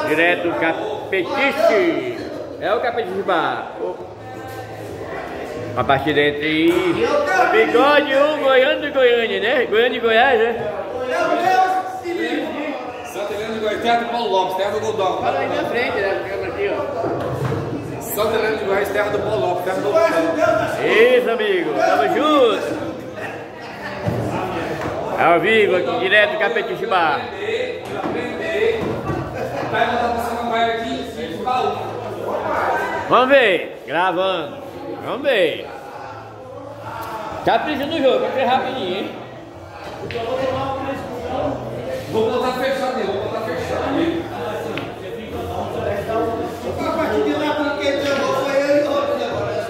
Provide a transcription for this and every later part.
Direto do Capetiche. É o Capetiche Bar. A partir dentro Bigode, Goiânia e Goiânia, né? Goiânia e Goiás, né? Santa Helena de Goiás, terra do Paulo Lopes, terra do Goldão. Fala aí na frente, né? Câmera aqui, ó. Santa Helena de Goiás, terra do Paulo Lopes, terra do Goldão. Isso, amigo. Tamo junto. Ao vivo aqui, direto do Capetiche Bar. Vai botar você não vai aqui de baú. Vamos ver, gravando. Vamos ver. Capricha no jogo, vai ser rapidinho, hein? Vou botar fechado nele, vou botar fechado nele. A partir de lá, porque ele jogou foi eu e o outro agora.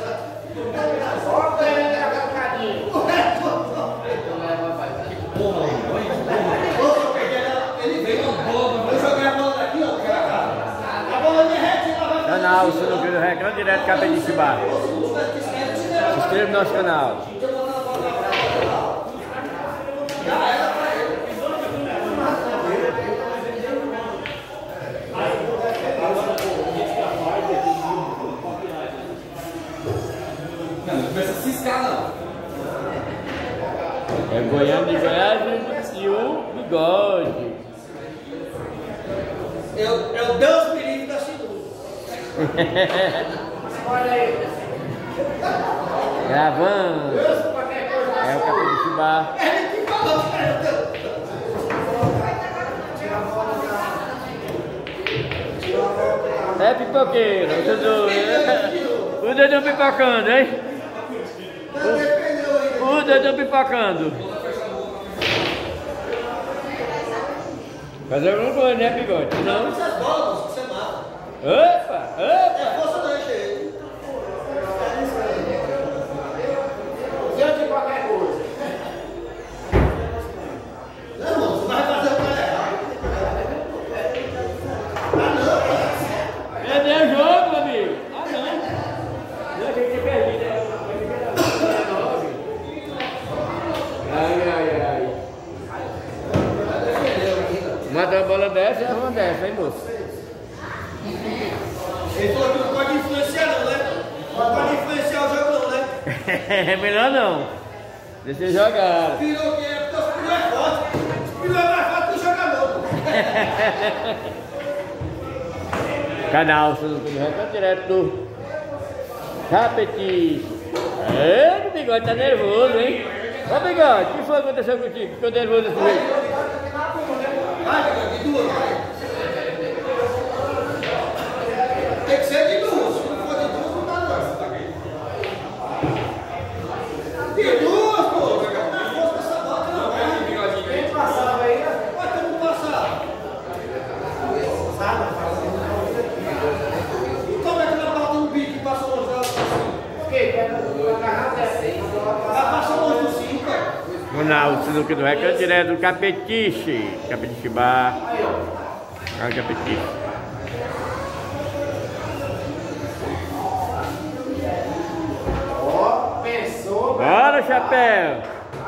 Ele veio uma bola, Vou jogar a bola daqui, ó. A bola derrete e ela vai. Canal Sinuca do Recanto, direto do Capetiche Bar. Se inscreva no nosso canal. não começa a ciscar não. É Goiânia de Goiás e o Bigode. É o Deus perigo da sinuca. Olha aí. Gravando. É o Capetiche Bar. Ele que falou para eu. É pipoqueiro, o Dedão pipocando, hein? O Dedão pipocando. Fazer alguma coisa, né, Bigode? Não. Essas bolas que você mata. Opa, opa. É força da gente. Diante de qualquer coisa. Não, irmão, você vai fazer o cara errado. Ah, não. Perdeu o jogo, meu amigo. Ah, não. Não, a gente perdi, né? Ai. Mata uma bola dessa e uma dessa, hein, moço? Ele falou que não pode influenciar não, né? Não pode influenciar o jogo não, né? É melhor não. Deixa eu jogar. Pirou que é, porque o Piru é forte. O Piru é mais forte que o jogador. Canal Sinuca do Recanto, direto do Capetiche. É, o Bigode tá nervoso, hein? Ô, Bigode, o que foi que aconteceu contigo? Ficou nervoso desse jeito? Vai, de duas, vai. Tem que ser de duas. Se não for de duas, não dá não. De duas, pô. Não dá força nessa bola, não. Quem passava aí, vai ter que passar. E como é que ela bota no bico e passa longe dela assim? Ela passa longe do 5, cara. Canal Sinuca do Recanto, direto do Capetiche. Capetiche Bar. Olha o Capetiche. Ó, pensou. Bora, chapéu!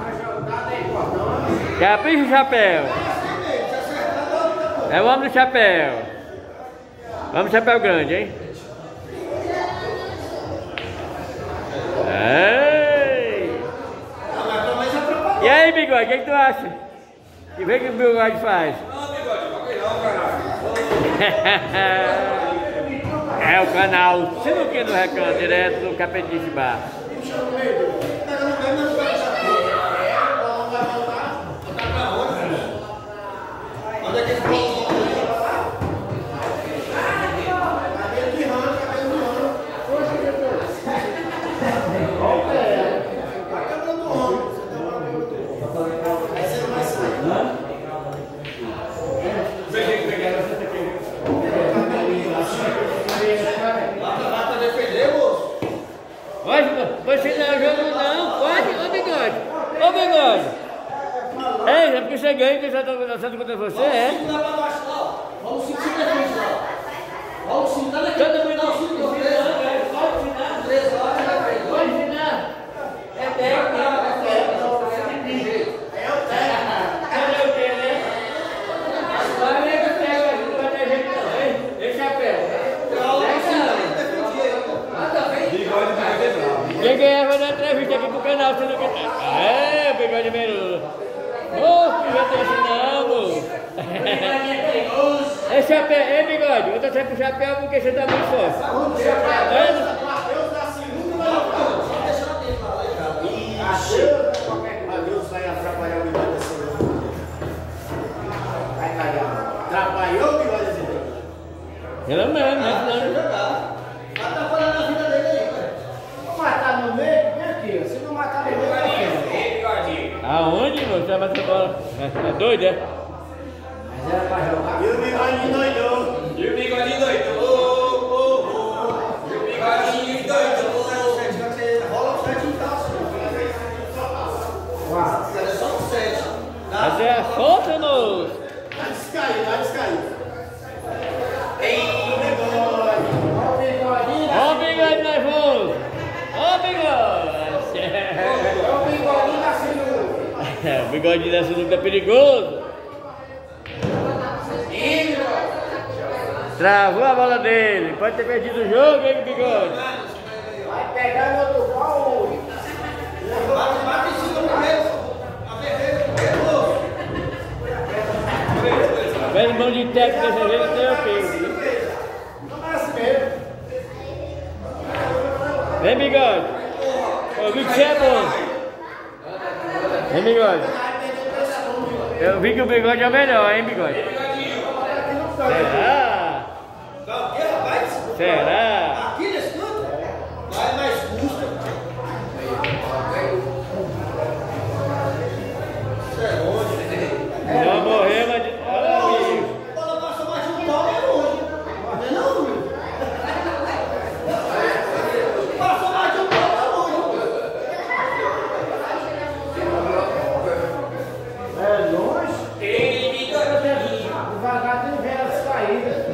Capricha o chapéu! É o homem do chapéu! Vamos chapéu grande, hein? Ei! E aí, Bigode, o que tu acha? E vê o que o Bigode faz? Não, Bigode, não, caralho. É o canal Sinuca do Recanto, direto do Capetiche Bar. Onde é que eles vão? Você não joga não, pode, ô Bigode. Ô Bigode. Ei, é porque você ganha que eu já estou dançando contra você, é? Vamos sentir defesa lá. Vamos sentir, tá daqui. Todo mundo Pode ensinar. 3 horas, pode ensinar. É técnico, é o técnico. Cadê o quê, né? Vai ver que pega, não vai ter jeito não, hein? chapéu, ei bigode, eu tô sem pro chapéu porque você tá muito forte. Mateus da segunda vai lá. Só deixa lá dentro lá. Mateus vai atrapalhar o bigode da segunda. Vai cagar. Atrapalhou o bigode da segunda. Pelo menos, né? Atrapalhando a vida dele aí, cara. Vou matar no meio, vem aqui. Se não matar no meio, vai aqui. Aonde, meu? Você vai bater bola? É doido, é? Mas era pra jogar. E o bigodinho doidou. E o bigodinho doidou. E o bigodinho doidou. Rola o 7 em calça. É só o 7. Mas é a solta, no... Tá descaído. Ei, bigode. Ó o bigodinho. Ó o bigode nervoso! Ó o bigode! Ó o bigodinho da sinuca. O bigodinho da sinuca é perigoso! Travou a bola dele, pode ter perdido o jogo, hein, bigode? Vai pegar no outro pau. Bate em cima primeiro. A velha mão de técnica dessa vez tem o peso. Não é assim mesmo. Vem, bigode! Eu vi que você é bom! Vem, bigode! Eu vi que o bigode é o melhor, hein, bigode? Será? Será? Aqui nesse canto? Vai mais custa. Isso é longe. Não morreu, mas... Olha aí. Bola passou mais de um pau, é longe. Não, meu. Passou mais de um pau, é longe. É longe? Ei, bigodinho. Devagar tem velas caídas.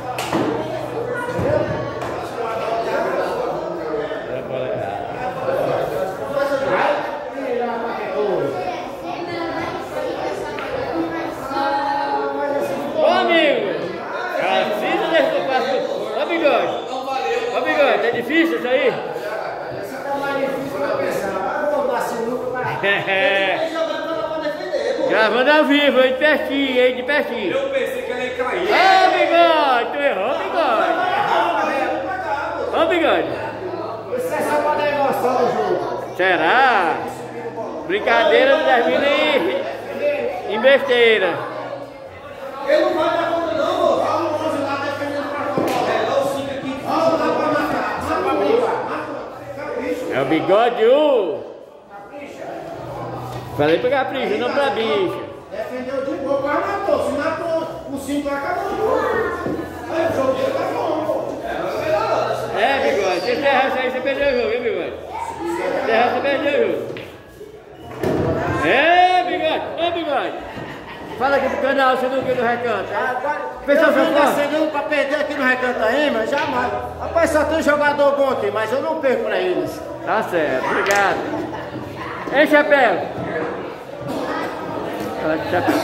Ô, amigo! Assista desse que eu faço. Ô, bigode! Ô, bigode, é difícil isso aí? Esse tá mais difícil pra pensar. Vou dar sinuca pra... É. Tem jogando pra defender, pô. Gravando ao vivo, aí de pertinho, aí de pertinho. Eu pensei que ela ia cair. Ô, bigode! Tu errou, bigode! Ô, bigode! Isso é só pra dar emoção no jogo. Será? Brincadeira não termina em besteira. Ele não vai dar conta não, pô. Olha o 11 lá defendendo pra fora. É, olha o 5 aqui. Olha lá pra matar. Mata pra brigar. É o bigode, Falei pra capricha, não pra bicha. Defendeu de boa, quase matou. Se matou, o 5 acabou o jogo. Aí o jogo dele tá bom, pô. É, bigode, se você errar isso aí, você perdeu o jogo, hein, bigode? Se errar, você perdeu o jogo. É, bigode, ô, bigode. Fala aqui pro canal, você não quer no recanto. Pessoal, Eu vim descendo pra perder aqui no recanto aí, mas jamais. Rapaz, só tem jogador bom aqui, mas eu não perco pra eles. Tá certo, obrigado. Hein, chapéu? Fala de chapéu.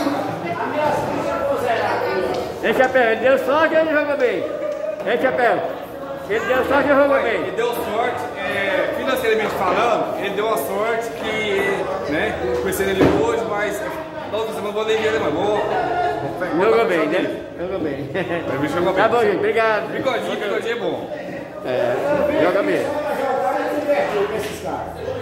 Hein, chapéu, ele deu sorte ou ele jogou bem? Hein, chapéu? Ele deu sorte ou jogou bem? Ele deu sorte, financeiramente falando, ele deu a sorte que, né, conheci ele hoje, mas na outra semana eu vou ler ele, mas Jogou bem, né? Jogou bem. Tá bom, gente, obrigado. Bigodinho é bom. É, joga bem. Agora eu diverti com esses caras.